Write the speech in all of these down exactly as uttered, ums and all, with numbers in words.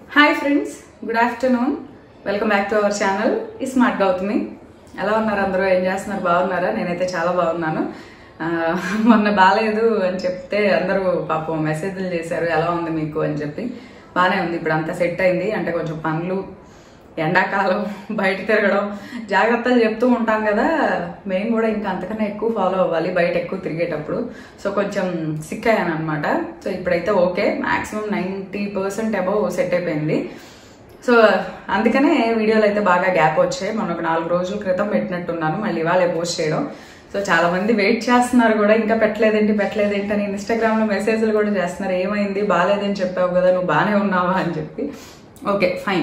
Hi friends, good afternoon. Welcome back to our channel smart Gautami. ఎలా ఉన్నారు అందరూ? ఏం చేస్తున్నారు? బాగున్నారా? నేనైతే చాలా బాగున్నాను. మొన్న బాగాలేదు అని చెప్తే అందరూ పాపం మెసేజ్లు చేశారు, ఎలా ఉంది మీకు అని చెప్పి. బాగానే ఉంది, ఇప్పుడు అంతా సెట్ అయింది. అంటే కొంచెం పనులు, ఎండాకాలం, బయట తిరగడం, జాగ్రత్తలు చెప్తూ ఉంటాం కదా, మేము కూడా ఇంకా అంతకన్నా ఎక్కువ ఫాలో అవ్వాలి బయట ఎక్కువ తిరిగేటప్పుడు. సో కొంచెం సిక్ అయ్యాను అనమాట. సో ఇప్పుడైతే okay, maximum ninety percent above set అయిపోయింది. సో అందుకనే వీడియోలు అయితే బాగా గ్యాప్ వచ్చాయి. మొన్న ఒక నాలుగు రోజుల క్రితం పెట్టినట్టున్నాను, మళ్ళీ ఇవాళ పోస్ట్ చేయడం. సో చాలా మంది వెయిట్ చేస్తున్నారు కూడా, ఇంకా పెట్టలేదేంటి పెట్టలేదేంటి అని ఇన్స్టాగ్రామ్లో మెసేజ్లు కూడా చేస్తున్నారు. ఏమైంది, బాగాలేదని చెప్పావు కదా, నువ్వు బాగానే ఉన్నావా అని చెప్పి. Okay fine.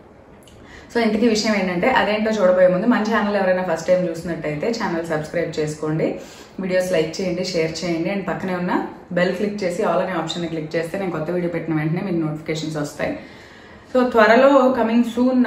సో ఇంతకీ విషయం ఏంటంటే, అదేంటో చూడబోయే ముందు మన ఛానల్ ఎవరైనా ఫస్ట్ టైం చూసినట్టయితే ఛానల్ సబ్స్క్రైబ్ చేసుకోండి, వీడియోస్ లైక్ చేయండి, షేర్ చేయండి, అండ్ పక్కనే ఉన్న బెల్ క్లిక్ చేసి ఆల్ అనే ఆప్షన్ క్లిక్ చేస్తే నేను కొత్త వీడియో పెట్టిన వెంటనే మీకు నోటిఫికేషన్స్ వస్తాయి. సో త్వరలో కమింగ్ సూన్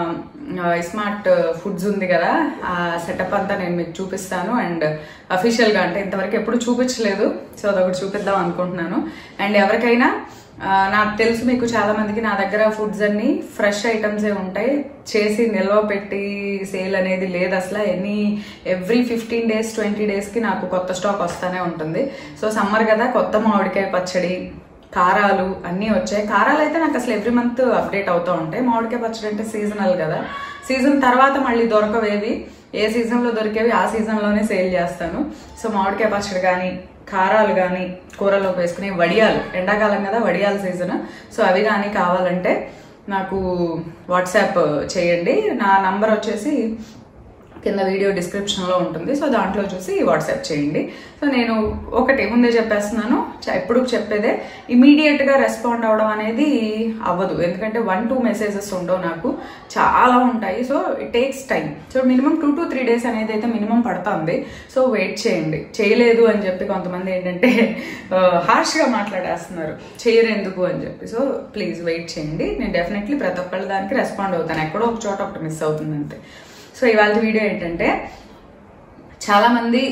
స్మార్ట్ ఫుడ్స్ ఉంది కదా, ఆ సెటప్ అంతా నేను మీకు చూపిస్తాను. అండ్ అఫీషియల్గా అంటే ఇంతవరకు ఎప్పుడు చూపించలేదు, సో అదొకటి చూపిద్దాం అనుకుంటున్నాను. అండ్ ఎవరికైనా నాకు తెలుసు మీకు చాలా మందికి నా దగ్గర ఫుడ్స్ అన్ని ఫ్రెష్ ఐటమ్సే ఉంటాయి, చేసి నిల్వ పెట్టి సేల్ అనేది లేదు అసలు. Any every fifteen days twenty డేస్కి నాకు కొత్త స్టాక్ వస్తూనే ఉంటుంది. సో సమ్మర్ కదా, కొత్త మామిడికాయ పచ్చడి, కారాలు అన్నీ వచ్చాయి. కారాలు అయితే నాకు అసలు ఎవ్రీ మంత్ అప్డేట్ అవుతూ ఉంటాయి. మామిడికాయ పచ్చడి అంటే సీజనల్ కదా, సీజన్ తర్వాత మళ్ళీ దొరకవేవి, ఏ సీజన్లో దొరికేవి ఆ సీజన్లోనే సేల్ చేస్తాను. సో మామిడికాయ పచ్చడి కానీ, కారాలు కానీ, కూరలోకి వేసుకునే వడియాలు, ఎండాకాలం కదా వడియాల సీజన్, సో అవి కానీ కావాలంటే నాకు వాట్సాప్ చేయండి. నా నంబర్ వచ్చేసి కింద వీడియో డిస్క్రిప్షన్లో ఉంటుంది, సో దాంట్లో చూసి వాట్సాప్ చేయండి. సో నేను ఒకటి ముందే చెప్పేస్తున్నాను, ఎప్పుడు చెప్పేదే, ఇమీడియట్గా రెస్పాండ్ అవ్వడం అనేది అవ్వదు, ఎందుకంటే వన్ టూ మెసేజెస్ ఉండవు, నాకు చాలా ఉంటాయి. So it takes time. So minimum two to three days అనేది అయితే మినిమం పడుతుంది. సో వెయిట్ చేయండి. చేయలేదు అని చెప్పి కొంతమంది ఏంటంటే హార్ష్గా మాట్లాడేస్తున్నారు, చేయరు ఎందుకు అని చెప్పి. సో ప్లీజ్ వెయిట్ చేయండి, నేను డెఫినెట్లీ ప్రతి ఒక్కళ్ళ దానికి రెస్పాండ్ అవుతాను, ఎక్కడో ఒక చోట ఒకటి మిస్ అవుతుంది అంతే. సో ఇవాళ వీడియో ఏంటంటే, చాలా మంది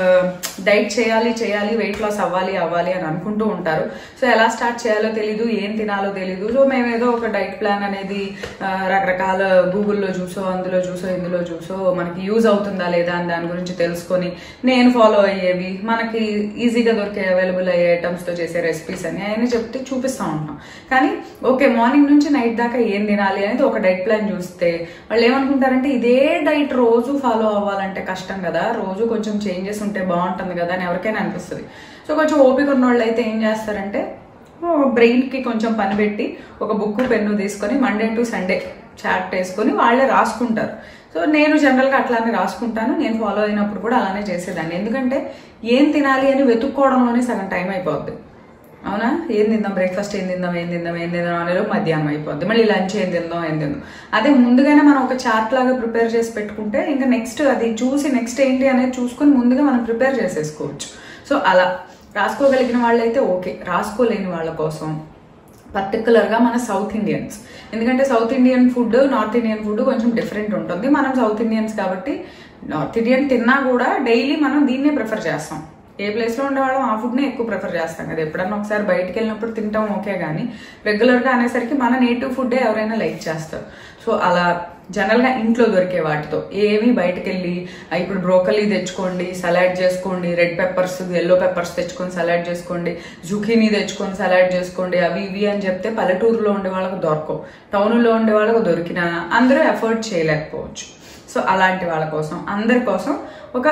డైట్ చేయాలి చేయాలి వెయిట్ లాస్ అవ్వాలి అవ్వాలి అని అనుకుంటూ ఉంటారు. సో ఎలా స్టార్ట్ చేయాలో తెలీదు, ఏం తినాలో తెలీదు. సో మేము ఏదో ఒక డైట్ ప్లాన్ అనేది రకరకాల గూగుల్లో చూసో, అందులో చూసో, ఇందులో చూసో మనకి యూజ్ అవుతుందా లేదా అని దాని గురించి తెలుసుకొని నేను ఫాలో అయ్యేవి, మనకి ఈజీగా దొరికే అవైలబుల్ అయ్యే ఐటమ్స్తో చేసే రెసిపీస్ అని అవన్నీ చెప్తే చూపిస్తూ ఉంటాం. కానీ ఓకే, మార్నింగ్ నుంచి నైట్ దాకా ఏం తినాలి అనేది ఒక డైట్ ప్లాన్ చూస్తే వాళ్ళు ఏమనుకుంటారంటే, ఇదే డైట్ రోజు ఫాలో అవ్వాలంటే కష్టం కదా, రోజు కొంచెం చేంజెస్ ఉంటే బాగుంటుంది కదా అని ఎవరికైనా అనిపిస్తుంది. సో కొంచెం ఓపిక ఉన్న వాళ్ళు అయితే ఏం చేస్తారంటే, బ్రెయిన్కి కొంచెం పని పెట్టి ఒక బుక్ పెన్ను తీసుకొని మండే టు సండే చాట్ వేసుకొని వాళ్ళే రాసుకుంటారు. సో నేను జనరల్గా అట్లానే రాసుకుంటాను, నేను ఫాలో అయినప్పుడు కూడా అలానే చేసేదాన్ని. ఎందుకంటే ఏం తినాలి అని వెతుక్కోవడంలోనే సగం టైం అయిపోద్ది, అవునా? ఏం తిందాం, బ్రేక్ఫాస్ట్ ఏం తిందాం ఏం తిందాం ఏం తిందాం అనేలో మధ్యాహ్నం అయిపోద్ది, మళ్ళీ లంచ్ ఏం తిందాం ఏం తిందాం. అదే ముందుగానే మనం ఒక చార్ట్ లాగా ప్రిపేర్ చేసి పెట్టుకుంటే ఇంకా నెక్స్ట్ అది చూసి నెక్స్ట్ ఏంటి అనేది చూసుకొని ముందుగా మనం ప్రిపేర్ చేసేసుకోవచ్చు. సో అలా రాసుకోగలిగిన వాళ్ళైతే ఓకే. రాసుకోలేని వాళ్ళ కోసం పర్టికులర్గా మన సౌత్ ఇండియన్స్, ఎందుకంటే South Indian food North Indian food కొంచెం డిఫరెంట్ ఉంటుంది. మనం సౌత్ ఇండియన్స్ కాబట్టి నార్త్ ఇండియన్ తిన్నా కూడా డైలీ మనం దీన్నే ప్రిఫర్ చేస్తాం. ఏ ప్లేస్లో ఉండేవాళ్ళం ఆ ఫుడ్నే ఎక్కువ ప్రిఫర్ చేస్తాం కదా. ఎప్పుడన్నా ఒకసారి బయటకు వెళ్ళినప్పుడు తింటాం ఓకే, కానీ రెగ్యులర్గా అనేసరికి మన నేటివ్ ఫుడ్డే ఎవరైనా లైక్ చేస్తారు. సో అలా జనరల్గా ఇంట్లో దొరికే వాటితో, ఏమి బయటకు వెళ్ళి ఇప్పుడు బ్రోకలీ తెచ్చుకోండి సలాడ్ చేసుకోండి, రెడ్ పెప్పర్స్ ఎల్లో పెప్పర్స్ తెచ్చుకొని సలాడ్ చేసుకోండి, జుకీనీ తెచ్చుకొని సలాడ్ చేసుకోండి, అవి ఇవి అని చెప్తే పల్లెటూరులో ఉండే వాళ్ళకు దొరకవు, టౌన్లో ఉండే వాళ్ళకు దొరికినా అందరూ ఎఫర్ట్ చేయలేకపోవచ్చు. సో అలాంటి వాళ్ళ కోసం, అందరి కోసం ఒక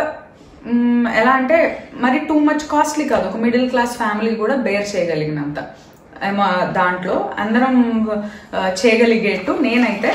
ఎలా అంటే మరి టూ మచ్ కాస్ట్లీ కాదు, ఒక మిడిల్ క్లాస్ ఫ్యామిలీ కూడా బేర్ చేయగలిగినంత దాంట్లో అందరం చేయగలిగేట్టు నేనైతే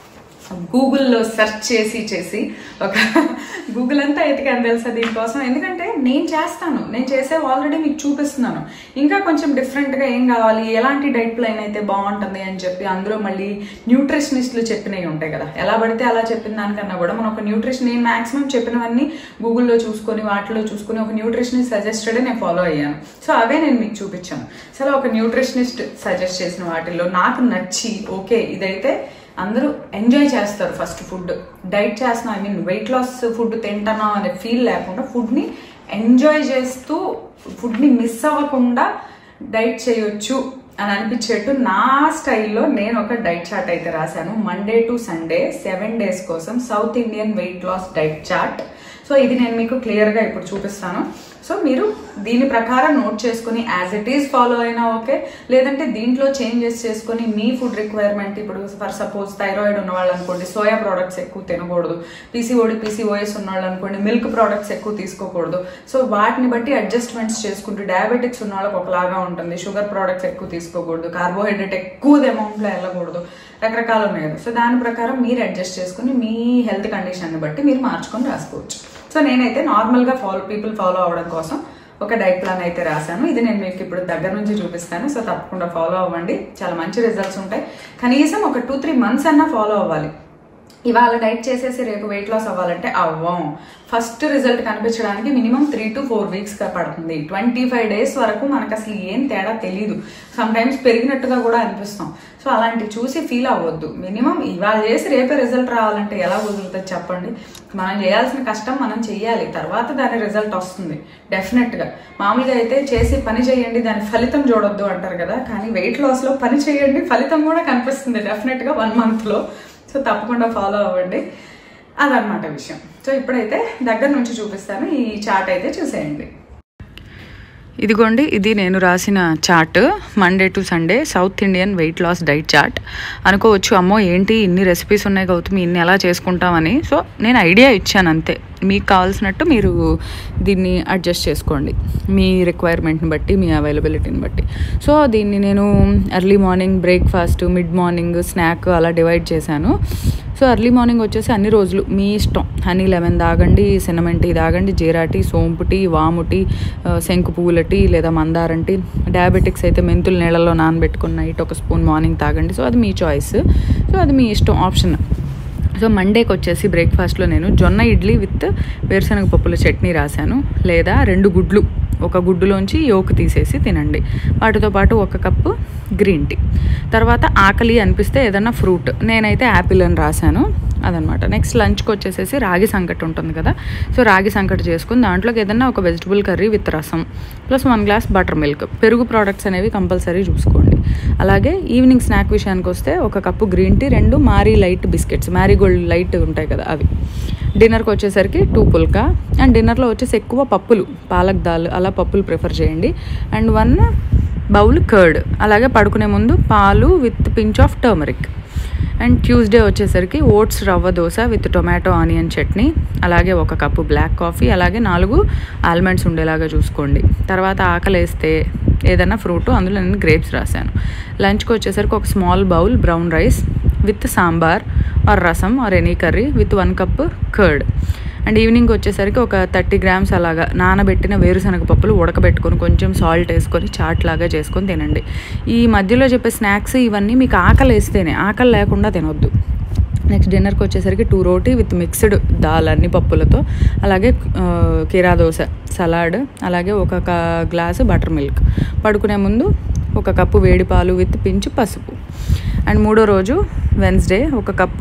గూగుల్లో సెర్చ్ చేసి చేసి ఒక గూగుల్ అంతా ఎతికాను తెలుసా దీనికోసం. ఎందుకంటే నేను చేస్తాను, నేను చేసే ఆల్రెడీ మీకు చూపిస్తున్నాను. ఇంకా కొంచెం డిఫరెంట్గా ఏం కావాలి, ఎలాంటి డైట్ ప్లాన్ అయితే బాగుంటుంది అని చెప్పి అందులో మళ్ళీ న్యూట్రిషనిస్టులు చెప్పినవి ఉంటాయి కదా, ఎలా పడితే అలా చెప్పిన దానికన్నా కూడా మనం ఒక న్యూట్రిషన్, నేను మాక్సిమం చెప్పినవన్నీ గూగుల్లో చూసుకొని వాటిలో చూసుకొని ఒక న్యూట్రిషనిస్ట్ సజెస్టెడ్ నేను ఫాలో అయ్యాను. సో అవే నేను మీకు చూపించాను. సరే ఒక న్యూట్రిషనిస్ట్ సజెస్ట్ చేసిన వాటిల్లో నాకు నచ్చి ఓకే ఇదైతే అందరూ ఎంజాయ్ చేస్తారు. ఫస్ట్ ఫుడ్ డైట్ చేస్తున్నాం, I mean weight loss food తింటున్నాం అనే ఫీల్ లేకుండా ఫుడ్ని ఎంజాయ్ చేస్తూ ఫుడ్ని మిస్ అవ్వకుండా డైట్ చేయొచ్చు అని అనిపించేట్టు నా స్టైల్లో నేను ఒక డైట్ చార్ట్ అయితే రాశాను. Monday to Sunday seven days కోసం South Indian weight loss diet chart. So ఇది నేను మీకు క్లియర్గా ఇప్పుడు చూపిస్తాను. సో మీరు దీని ప్రకారం నోట్ చేసుకుని యాజ్ ఇట్ ఈస్ ఫాలో అయినా ఓకే, లేదంటే దీంట్లో చేంజెస్ చేసుకుని మీ ఫుడ్ రిక్వైర్మెంట్, ఇప్పుడు ఫర్ సపోజ్ థైరాయిడ్ ఉన్నవాళ్ళు అనుకోండి సోయా ప్రోడక్ట్స్ ఎక్కువ తినకూడదు, పీసీఓడి పీసీఓఎస్ ఉన్నవాళ్ళు అనుకోండి మిల్క్ ప్రోడక్ట్స్ ఎక్కువ తీసుకోకూడదు. సో వాటిని బట్టి అడ్జస్ట్మెంట్స్ చేసుకుంటూ, డయాబెటిక్స్ ఉన్న వాళ్ళకి ఒకలాగా ఉంటుంది, షుగర్ ప్రోడక్ట్స్ ఎక్కువ తీసుకోకూడదు, కార్బోహైడ్రేట్ ఎక్కువ అమౌంట్లో వెళ్ళకూడదు, రకరకాలు ఉన్నాయి కదా. సో దాని ప్రకారం మీరు అడ్జస్ట్ చేసుకుని మీ హెల్త్ కండిషన్ని బట్టి మీరు మార్చుకొని రాసుకోవచ్చు. సో నేనైతే నార్మల్గా ఫాలో పీపుల్ ఫాలో అవ్వడం కోసం ఒక డైట్ ప్లాన్ అయితే రాశాను. ఇది నేను మీకు ఇప్పుడు దగ్గర నుంచి చూపిస్తాను. సో తప్పకుండా ఫాలో అవ్వండి, చాలా మంచి రిజల్ట్స్ ఉంటాయి. కనీసం ఒక టూ త్రీ మంత్స్ అన్నా ఫాలో అవ్వాలి. ఇవాళ డైట్ చేసేసి రేపు వెయిట్ లాస్ అవ్వాలంటే అవ్వం. ఫస్ట్ రిజల్ట్ కనిపించడానికి minimum three to four weeks పడుతుంది. ట్వంటీ ఫైవ్ డేస్ వరకు మనకు అసలు ఏం తేడా తెలియదు, సమ్ టైమ్స్ పెరిగినట్టుగా కూడా అనిపిస్తాం. సో అలాంటివి చూసి ఫీల్ అవ్వద్దు. మినిమం ఇవాళ చేసి రేపే రిజల్ట్ రావాలంటే ఎలా కుదురుతుంది చెప్పండి? మనం చేయాల్సిన కష్టం మనం చెయ్యాలి, తర్వాత దాని రిజల్ట్ వస్తుంది డెఫినెట్గా. మామూలుగా అయితే చేసి పని చేయండి దాని ఫలితం చూడొద్దు అంటారు కదా, కానీ వెయిట్ లాస్లో పని చేయండి ఫలితం కూడా కనిపిస్తుంది డెఫినెట్గా వన్ మంత్లో. సో తప్పకుండా ఫాలో అవ్వండి, అదనమాట విషయం. సో ఇప్పుడైతే దగ్గర నుంచి చూపిస్తాను, ఈ చార్ట్ అయితే చూసేయండి. ఇదిగోండి, ఇది నేను రాసిన chart, Monday to Sunday South Indian weight loss diet chart. అనుకోవచ్చు అమ్మో ఏంటి ఇన్ని రెసిపీస్ ఉన్నాయి గౌతమి, ఇన్ని ఎలా చేసుకుంటామని. సో నేను ఐడియా ఇచ్చాను అంతే, మీకు కావాల్సినట్టు మీరు దీన్ని అడ్జస్ట్ చేసుకోండి మీ రిక్వైర్మెంట్ని బట్టి, మీ అవైలబిలిటీని బట్టి. సో దీన్ని నేను early morning breakfast, mid morning snack అలా డివైడ్ చేశాను. సో ఎర్లీ మార్నింగ్ వచ్చేసి అన్ని రోజులు మీ ఇష్టం, హనీ లెమన్ తాగండి, సినమన్ టీ తాగండి, జీరా టీ, సోంపు టీ, వాము టీ, శంకు పువ్వుల టీ లేదా మందారం టీ. డయాబెటిక్స్ అయితే మెంతులు నీళ్ళలో నానబెట్టుకున్న నైట్ ఒక స్పూన్ మార్నింగ్ తాగండి. సో అది మీ చాయిస్, సో అది మీ ఇష్టం, ఆప్షన్. సో మండేకి వచ్చేసి బ్రేక్ఫాస్ట్లో నేను జొన్న ఇడ్లీ విత్ వేరుశనగ పప్పుల చట్నీ రాశాను, లేదా రెండు గుడ్లు ఒక గుడ్డులోంచి యోక్ తీసేసి తినండి, వాటితో పాటు ఒక కప్పు గ్రీన్ టీ. తర్వాత ఆకలి అనిపిస్తే ఏదన్నా ఫ్రూట్, నేనైతే యాపిల్ అని రాశాను, అదనమాట. నెక్స్ట్ లంచ్కి వచ్చేసేసి రాగి సంకటి ఉంటుంది కదా, సో రాగి సంకటి చేసుకుని దాంట్లోకి ఏదన్నా ఒక vegetable curry with rasam plus one glass buttermilk. పెరుగు ప్రోడక్ట్స్ అనేవి కంపల్సరీ చూసుకోండి. అలాగే ఈవినింగ్ స్నాక్ విషయానికి వస్తే ఒక కప్పు గ్రీన్ టీ, రెండు Marie light biscuits, Marigold light ఉంటాయి కదా అవి. డిన్నర్కి వచ్చేసరికి టూ పుల్కా, అండ్ డిన్నర్లో వచ్చేసి ఎక్కువ పప్పులు, పాలక్ దాల్ అలా పప్పులు ప్రిఫర్ చేయండి, అండ్ వన్ బౌల్ కర్డ్. అలాగే పడుకునే ముందు పాలు with pinch of turmeric. And Tuesday వచ్చేసరికి ఓట్స్ రవ్వ dosa with tomato onion chutney, అలాగే ఒక కప్పు బ్లాక్ కాఫీ, అలాగే నాలుగు ఆల్మండ్స్ ఉండేలాగా చూసుకోండి. తర్వాత ఆకలి వేస్తే ఏదైనా ఫ్రూట్, అందులో నేను గ్రేప్స్ రాశాను. లంచ్కి వచ్చేసరికి ఒక small bowl brown rice with sambar or rasam or any curry with one cup curd. And evening వచ్చేసరికి ఒక థర్టీ గ్రామ్స్ అలాగా నానబెట్టిన వేరుశనగ పప్పులు ఉడకబెట్టుకొని కొంచెం సాల్ట్ వేసుకొని చాట్ లాగా చేసుకొని తినండి. ఈ మధ్యలో చెప్పే స్నాక్స్ ఇవన్నీ మీకు ఆకలి వేస్తేనే, ఆకలి లేకుండా తినొద్దు. నెక్స్ట్ డిన్నర్కి వచ్చేసరికి two roti with mixed dal అన్ని పప్పులతో, అలాగే కీరా దోశ, సలాడ్, అలాగే ఒక గ్లాసు బటర్ మిల్క్. పడుకునే ముందు ఒక కప్పు వేడి పాలు విత్ పించు పసుపు. అండ్ మూడో రోజు వెన్స్డే ఒక కప్పు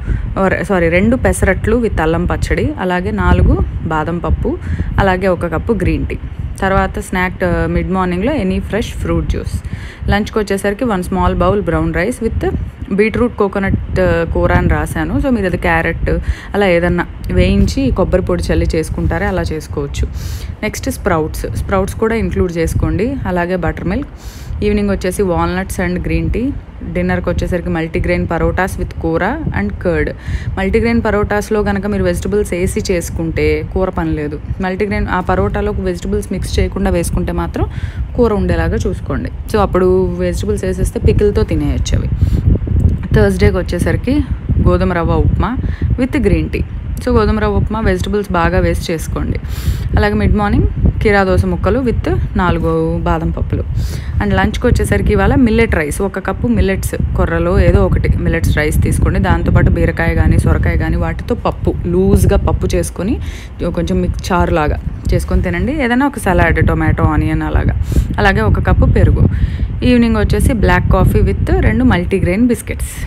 సారీ రెండు పెసరట్లు విత్ అల్లం పచ్చడి, అలాగే నాలుగు బాదం పప్పు, అలాగే ఒక కప్పు గ్రీన్ టీ. తర్వాత స్నాక్ మిడ్ మార్నింగ్లో ఎనీ ఫ్రెష్ ఫ్రూట్ జ్యూస్. లంచ్కి వచ్చేసరికి one small bowl brown rice with beetroot coconut కూర అని రాశాను. సో మీరు అది క్యారెట్ అలా ఏదన్నా వేయించి కొబ్బరి పొడి చల్లి చేసుకుంటారే అలా చేసుకోవచ్చు. నెక్స్ట్ స్ప్రౌట్స్, స్ప్రౌట్స్ కూడా ఇంక్లూడ్ చేసుకోండి, అలాగే బటర్ మిల్క్. ఈవినింగ్ వచ్చేసి వాల్నట్స్ అండ్ గ్రీన్ టీ. డిన్నర్కి వచ్చేసరికి మల్టీగ్రెయిన్ పరోటాస్ విత్ కూర అండ్ కర్డ్. మల్టీగ్రెయిన్ పరోటాస్లో కనుక మీరు వెజిటబుల్స్ వేసి చేసుకుంటే కూర పని లేదు. మల్టీగ్రెయిన్ ఆ పరోటాలో వెజిటబుల్స్ మిక్స్ చేయకుండా వేసుకుంటే మాత్రం కూర ఉండేలాగా చూసుకోండి. సో అప్పుడు వెజిటబుల్స్ వేసేస్తే పికిల్తో తినేయచ్చు అవి. థర్స్డేకి వచ్చేసరికి గోధుమ రవ్వ upma with green tea. So గోధుమ రవ్వ ఉప్మా వెజిటబుల్స్ బాగా వేస్ట్ చేసుకోండి. అలాగే మిడ్ మార్నింగ్ కీరా దోశ ముక్కలు విత్ నాలుగు బాదం పప్పులు. అండ్ లంచ్కి వచ్చేసరికి ఇవాళ మిల్లెట్ రైస్, ఒక కప్పు మిల్లెట్స్ కొర్రలో ఏదో ఒకటి మిల్లెట్స్ రైస్ తీసుకోండి. దాంతోపాటు బీరకాయ కానీ సొరకాయ కానీ వాటితో పప్పు లూజ్గా పప్పు చేసుకొని కొంచెం మిక్స్ చారు లాగా చేసుకొని తినండి. ఏదైనా ఒక సలాడ్, టొమాటో ఆనియన్ అలాగా. అలాగే ఒక కప్పు పెరుగు. ఈవినింగ్ వచ్చేసి బ్లాక్ కాఫీ విత్ రెండు మల్టీగ్రెయిన్ బిస్కెట్స్.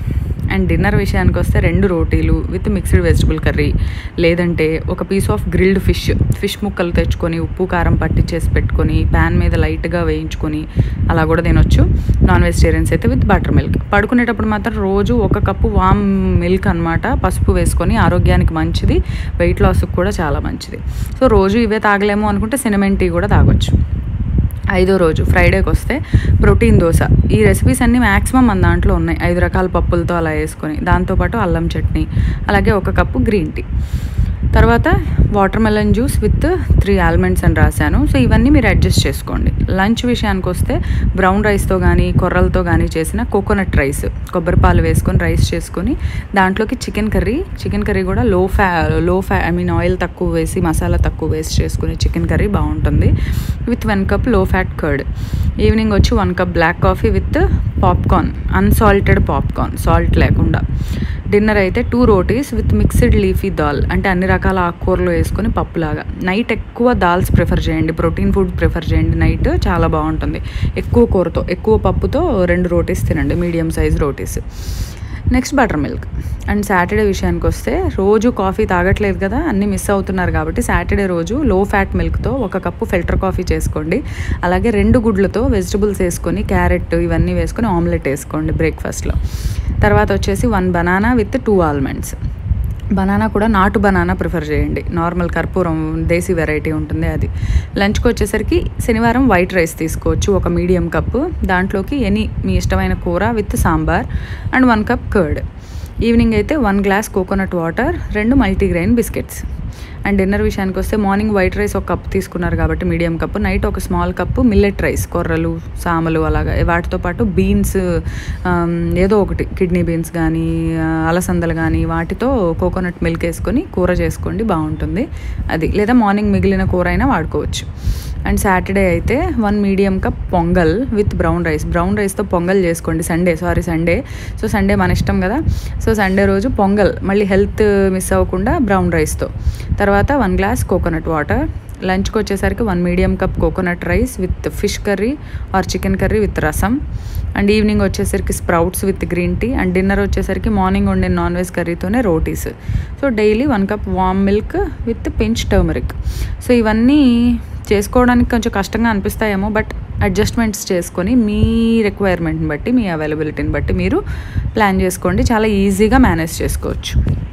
అండ్ డిన్నర్ విషయానికి వస్తే రెండు రోటీలు విత్ మిక్స్డ్ వెజిటబుల్ కర్రీ, లేదంటే ఒక piece of grilled fish fish ముక్కలు తెచ్చుకొని ఉప్పు కారం పట్టించేసి పెట్టుకొని ప్యాన్ మీద లైట్గా వేయించుకొని అలా కూడా తినొచ్చు. నాన్ వెజిటేరియన్స్ అయితే విత్ బటర్ మిల్క్. పడుకునేటప్పుడు మాత్రం రోజు ఒక కప్పు వామ్ మిల్క్ అనమాట, పసుపు వేసుకొని, ఆరోగ్యానికి మంచిది, వెయిట్ లాస్కి కూడా చాలా మంచిది. సో రోజు ఇవే తాగలేము అనుకుంటే సినమెన్ టీ కూడా తాగొచ్చు. ఐదో రోజు ఫ్రైడేకి వస్తే ప్రోటీన్ దోశ. ఈ రెసిపీస్ అన్నీ మ్యాక్సిమం మన దాంట్లో ఉన్నాయి, ఐదు రకాల పప్పులతో అలా వేసుకొని, దాంతోపాటు అల్లం చట్నీ, అలాగే ఒక కప్పు గ్రీన్ టీ. తర్వాత water melon juice with three almonds అని రాశాను. సో ఇవన్నీ మీరు అడ్జస్ట్ చేసుకోండి. లంచ్ విషయానికి వస్తే బ్రౌన్ రైస్తో కానీ కొర్రలతో కానీ చేసిన కోకోనట్ రైస్, కొబ్బరి పాలు వేసుకొని రైస్ చేసుకొని దాంట్లోకి చికెన్ కర్రీ చికెన్ కర్రీ కూడా లో ఫ్యా లో ఫ్యా ఐ మీన్ ఆయిల్ తక్కువ వేసి మసాలా తక్కువ వేసి చేసుకుని చికెన్ కర్రీ బాగుంటుంది, with one cup low fat curd. Evening వచ్చి one cup black coffee with popcorn, unsalted popcorn, salt లేకుండా. డిన్నర్ అయితే two rotis with mixed leafy dal, అంటే అన్ని రకాల ఆకుకూరలు వేసుకొని పప్పులాగా. నైట్ ఎక్కువ దాల్స్ ప్రిఫర్ చేయండి, ప్రోటీన్ ఫుడ్ ప్రిఫర్ చేయండి. నైట్ చాలా బాగుంటుంది. ఎక్కువ కూరతో ఎక్కువ పప్పుతో రెండు రోటీస్ తినండి, medium size rotis. Next butter milk. And Saturday విషయానికి వస్తే రోజు కాఫీ తాగట్లేదు కదా, అన్నీ మిస్ అవుతున్నారు కాబట్టి సాటర్డే రోజు లో ఫ్యాట్ మిల్క్తో ఒక కప్పు ఫిల్టర్ కాఫీ చేసుకోండి. అలాగే రెండు గుడ్లతో వెజిటబుల్స్ వేసుకొని క్యారెట్ ఇవన్నీ వేసుకొని ఆమ్లెట్ వేసుకోండి బ్రేక్ఫాస్ట్లో. తర్వాత వచ్చేసి one banana with two almonds. Banana కూడా నాటు బనానా ప్రిఫర్ చేయండి, నార్మల్ కర్పూరం దేశీ వెరైటీ ఉంటుంది అది. లంచ్కి వచ్చేసరికి శనివారం వైట్ రైస్ తీసుకోవచ్చు ఒక మీడియం కప్పు, దాంట్లోకి ఎనీ మీ ఇష్టమైన కూర with sambar and one cup curd. Evening అయితే వన్ గ్లాస్ కోకోనట్ వాటర్, రెండు మల్టీగ్రెయిన్ బిస్కెట్స్. అండ్ డిన్నర్ విషయానికి వస్తే మార్నింగ్ వైట్ రైస్ ఒక కప్పు తీసుకున్నారు కాబట్టి మీడియం కప్పు, నైట్ ఒక స్మాల్ కప్పు మిల్లెట్ రైస్, కొర్రలు సామలు అలాగా, వాటితో పాటు బీన్స్ ఏదో ఒకటి, కిడ్నీ బీన్స్ కానీ అలసందలు కానీ వాటితో కోకోనట్ మిల్క్ వేసుకొని కూర చేసుకోండి, బాగుంటుంది అది. లేదా మార్నింగ్ మిగిలిన కూర అయినా వాడుకోవచ్చు. అండ్ సాటర్డే అయితే one medium cup pongal with brown rice. Brown రైస్తో పొంగల్ చేసుకోండి Sunday, sorry Sunday. So Sunday మన ఇష్టం కదా, సో సండే రోజు పొంగల్, మళ్ళీ హెల్త్ మిస్ అవ్వకుండా బ్రౌన్ రైస్తో. తర్వాత వన్ గ్లాస్ కోకోనట్ వాటర్. లంచ్కి వచ్చేసరికి one medium cup coconut rice with fish curry or chicken curry with rasam. And evening వచ్చేసరికి sprouts with green tea. And dinner వచ్చేసరికి మార్నింగ్ వండిన నాన్ వెజ్ కర్రీతోనే rotis. So daily one cup warm milk with pinch turmeric. So ఇవన్నీ చేసుకోవడానికి కొంచెం కష్టంగా అనిపిస్తాయేమో, but adjustments చేసుకొని మీ రిక్వైర్మెంట్ని బట్టి, మీ అవైలబిలిటీని బట్టి మీరు ప్లాన్ చేసుకోండి, చాలా ఈజీగా మేనేజ్ చేసుకోవచ్చు.